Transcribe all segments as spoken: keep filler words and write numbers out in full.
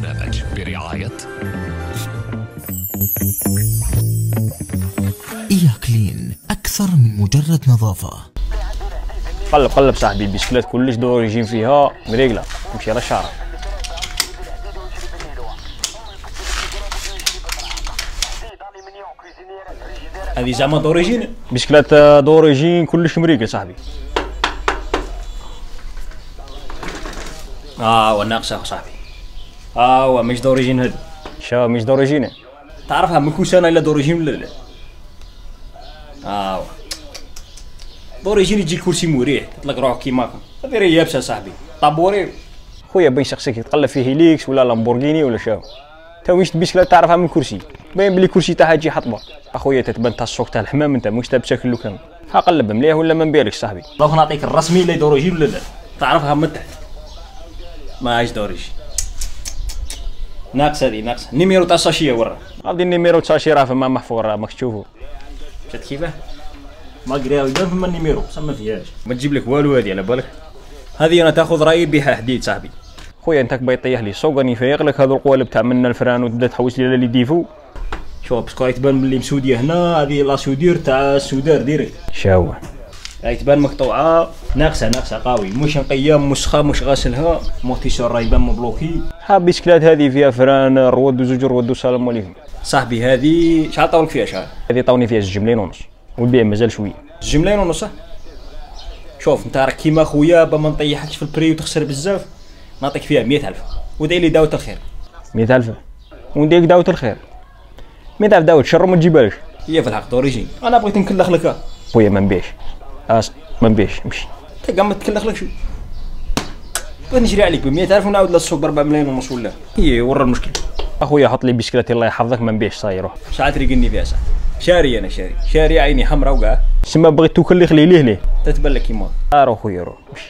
البرنامج برعاية إيا كلين، أكثر من مجرد نظافة. قلب قلب صاحبي، البسكلات كلش دوريجين فيها مريقله، نمشي على الشارع. هذه زعما دوريجين؟ بسكلات دوريجين كلش مريقل صاحبي. اه ناقصه صاحبي. اه مش دوريجين هذه. شا مش دوريجين. تعرفها من كل سنه الا دوريجين ولا لا؟ اه دوريجين يجي الكرسي مريح، تطلق روحك كيماكم. هذه راه يابسه صاحبي، طابوري. خويا بين شخصك يتقلب فيه هيليكس ولا لامبورغيني ولا شاو. تا ويش البسكلات تعرفها من كرسي، باين بلي كرسي تاعها تجي حطبه. اخويا تتبان تاع السوق تاع الحمام انت مش تاع بشكل لو كان. ها قلب مليح ولا ما نبيعلكش صاحبي. دوك نعطيك الرسمي اللي دوريجين ولا لا؟ تعرفها من تحت. ماهيش دوريجين. ناقصه هذه ناقصه. النيميرو تاع الساشيه ورا. غادي النيميرو تاع الساشيه راه فما محفور راه ماكش تشوفو. شفت كيفاه؟ ما قريها يبان فما النيميرو بصح ما فيهاش. ما تجيب لك والو هذه على بالك. هذه انا تاخذ رايي بها حديد صاحبي. خويا انت كبا يطيح لي السوق راني فايق لك هذو القوالب تاع منا الفران وتبدا تحوس لي لي ديفو. شوف باسكو تبان بلي مسوديه هنا، هذه لا سودير تاع السودار ديريكت. شاو راهي تبان مقطوعه، ناقصه ناقصه قوي، مش نقيه مسخه مش غاسلها، موتيسور راه يبان مبلوكي. ها بسكلات هذه فيها فران رود وزوج رود وسلام عليكم. صاحبي هذه شحال طاولك فيها شحال؟ هذه طاوني فيها زوج ملايين ونص والبيع مازال شويه. زوج ملايين ونص. شوف انت راك كيما خويا با ما نطيحكش في البري وتخسر بزاف، نعطيك فيها مئة ألف ودعي لي دعوة الخير. مئة ألف ونديك دعوة الخير. مئة ألف دعوة الشر ما تجيبهاش. هي في الحق دوريجين، انا بغيت نكلخ لك. خويا ما نبيعش. اس ما نبيعش امشي. انت قام تكلخ لك شو؟ بغيت نشري عليك ب مئة ألف ونعاود للسوق ب أربعة ملايين ونص ولا؟ هي ورا المشكل. اخويا حط لي بسكلاتي الله يحفظك ما نبيعش صاير روح. ساعات تريقني فيها ساعات. شاري انا شاري، شاري عيني حمراء وكاع. سما بغيت توكل لي خليه ليه ليه. تتبان لك كيما. اه روح خويا روح امشي.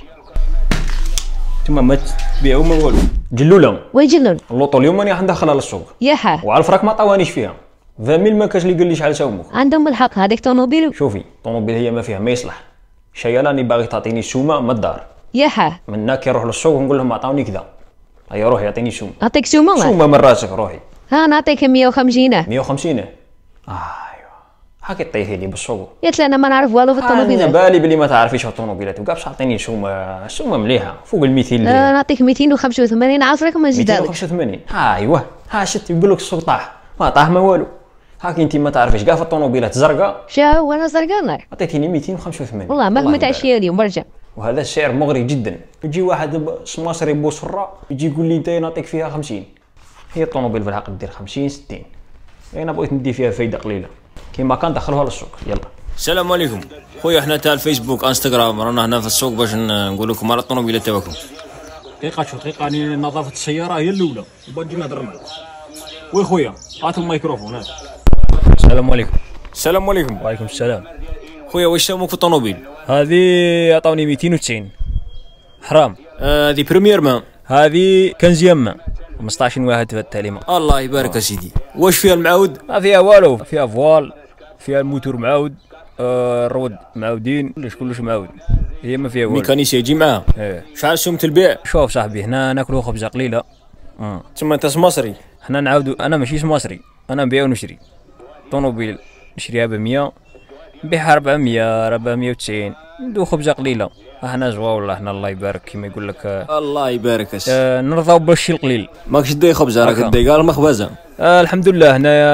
تما ما تبيعو ما والو. جلوله وي جلول اللوطو اليوم راني ندخلها للسوق. ياها وعارف راك ما طوانيش فيها. عشرين ميل ما كاش اللي قال لي شحال ساومو. عندهم الحق هذيك طوموبيل. شوفي طوموبيل هي ما فيها ما يصلح. شي راني باغي تعطيني سومه من الدار. ياها من هناك كي نروح للسوق ونقول لهم عطاوني كذا. هيا روحي يعطيني سومه. نعطيك سومه. سومه من راسك روحي. ها نعطيك مئة وخمسين. مئة وخمسين. ايوا هاكي طيحي لي بالسوق. قلت انا ما نعرف والو في الطوموبيلات. انا بالي بلي ما تعرفيش في الطوموبيلات وكاع باش عطيني سومه سومه مليحه فوق ال مئتين. لا نعطيك مئتين وخمسة وثمانين عافرك ما نزيدلك. مئتين وخمسة وثمانين ايوا ها شتي يقول لك السوق طاح ما طاح ما والو. هاكي انت ما تعرفيش كاع في الطوموبيلات زرقاء. شاو وانا زرقاء نار. عطيتيني مئتين وخمسة وثمانين والله مهما تعشي اليوم برجع. وهذا السعر مغري جدا. يجي واحد سماسري بوصرة يجي يقول لي انت نعطيك فيها خمسين. هي الطوموبيل في الحق دير خمسين ستين. انا بغيت ندي فيها فايده قليله كيما كان دخلوها للسوق. يلا السلام عليكم خويا، حنا تاع الفيسبوك انستغرام رانا هنا في السوق باش نقول لكم على الطوموبيلات تاعكم. دقيقه شوف دقيقه راني نظافه السياره هي الاولى وباجي نهضر معاك. وي خويا هاتوا الميكروفون. هذا السلام عليكم. السلام عليكم. وعليكم السلام. خويا واش ساموك في الطوموبيل؟ هذه عطاوني مئتين وتسعين حرام. هذه بريمير مان. هذه كنزيام مان خمسطاش واحد في التعليمه. الله يبارك يا سيدي. واش فيها المعاود؟ ما فيها والو، فيها فوال، فيها الموتور معاود، آه الرود معاودين، كلش كلش معاود. هي ما فيها والو. ميكانيسي يجي معاها. ايه. شحال سومة البيع؟ شوف صاحبي هنا ناكلو خبزه قليله. اه تما انت مصري. حنا نعاودو انا ماشي مصري، انا نبيع ونشري. طوموبيل نشريها ب مئة نبيعها أربعمئة أربعمئة وتسعين، ندو خبزه قليله. احنا زوا والله احنا الله يبارك كيما يقول لك. آه الله يبارك يا سيدي. آه نرضاو بالشي القليل. ماكش داي خبزه راك داي كاع المخبزه. آه الحمد لله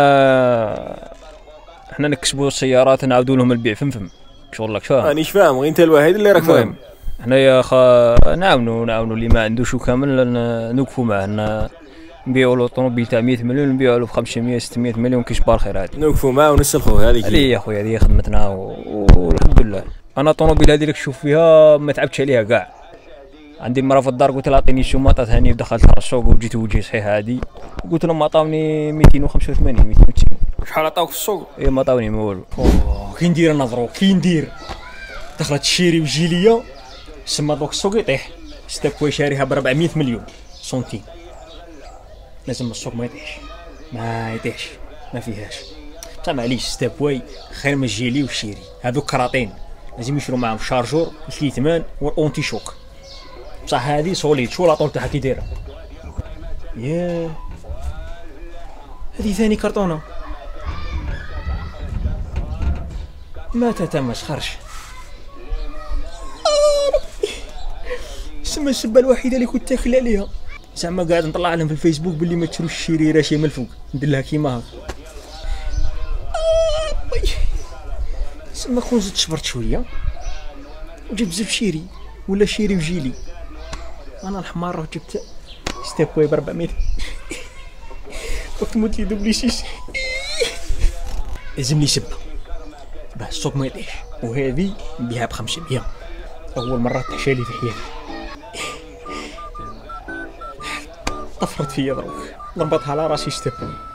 هنايا حنا نكسبوا السيارات نعاودوا لهم البيع فم فم شغل لك فاهم. مانيش فاهم غير انت الوحيد اللي راك فاهم. حنايا خ... نعاونوا نعاونوا اللي ما عندوش كامل نوقفوا معاه نبيعوا له الطوموبيل تاع مئة مليون نبيعوا له ب خمسمئة ستمئة مليون كيشبار خير. هذه نوقفوا معاه ونسلخوه. هذيك هذه يا خويا هذه خدمتنا و... والحمد لله. انا الطوموبيل هذه لك تشوف فيها ما تعبتش عليها كاع. عندي مرة في الدار قلت لها اعطيني السومه عطاتهاني ودخلتها للسوق وجيت وجهي صحيح هذه قلت لهم عطاوني مئتين وخمسة وثمانين مئتين وتسعين. شحال عطاوك في السوق؟ ايه ما عطاوني ما والو. كي ندير نظرو كي ندير دخلت الشيري وجي ليا سما دوك السوق يطيح. ستاكوي شاريها ب أربعمئة مليون سنتيم. لازم السوق ما يطيحش ما يطيحش ما فيهاش. بصح معليش ستابواي خير من الجيلي والشيري. هذوك كراطين لازم يشرو معاهم الشارجور الكيتمان والاونتي شوك. بصح هذه سوليد شو لا طول تاعها كي دايره. ياه هذه ثاني كرتونة ما تتمسخرش. سما السبة الوحيدة اللي كنت تاكل عليها زعما قاعد نطلع لهم في الفيسبوك باللي ما تشروش الشريرة شي من الفوق ندير لها كيما هاك. سما كون زدت صبرت شوية وجبت زب شيري ولا شيري وجيلي. انا الحمار راه جبت ستيبوي ب أربعمية وتموت لي دوبلي شيش. لازم لي سبة باه السوق ما يطيحش، وهذه نبيعها ب خمسمية. اول مرة تحشى لي في حياتي. طفرت فيا دروك نربطها على راسي ستيبوي.